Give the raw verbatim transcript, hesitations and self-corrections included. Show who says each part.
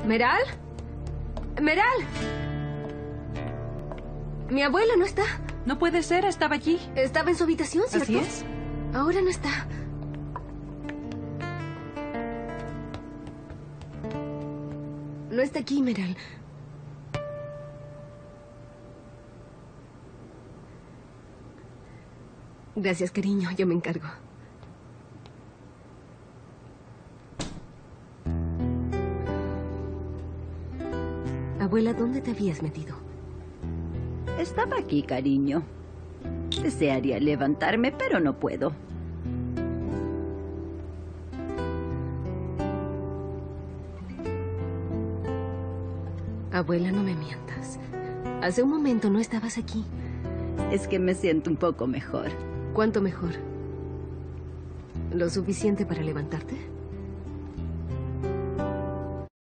Speaker 1: ¿Meral? ¡Meral! Mi abuela no está.
Speaker 2: No puede ser, estaba allí.
Speaker 1: Estaba en su habitación, ¿cierto?
Speaker 2: Así es.
Speaker 1: Ahora no está. No está aquí, Meral. Gracias, cariño. Yo me encargo. Abuela, ¿dónde te habías metido?
Speaker 3: Estaba aquí, cariño. Desearía levantarme, pero no puedo.
Speaker 1: Abuela, no me mientas. Hace un momento no estabas aquí.
Speaker 3: Es que me siento un poco mejor.
Speaker 1: ¿Cuánto mejor? ¿Lo suficiente para levantarte?